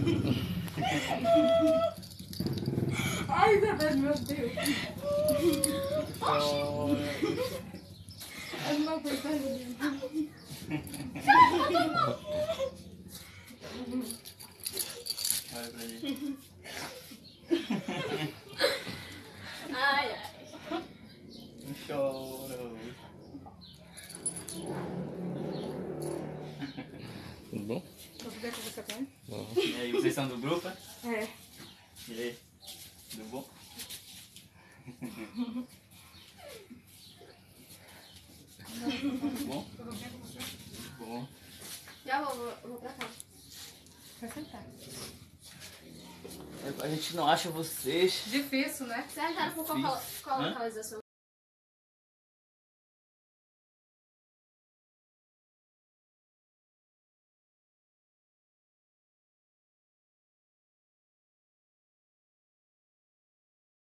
Ai, Isabel, meu Deus. Eu não aguento ali. Olha pra ele. Ai, ai. Não chora. Tudo bom? Posso ver com você também? Bom. E aí, vocês são do grupo? É. E aí? Tudo bom? Tudo bom? Tudo bom. Já vou pra cá. Vai sentar. A gente não acha vocês. Difícil, né? Vocês acharam por qual localização?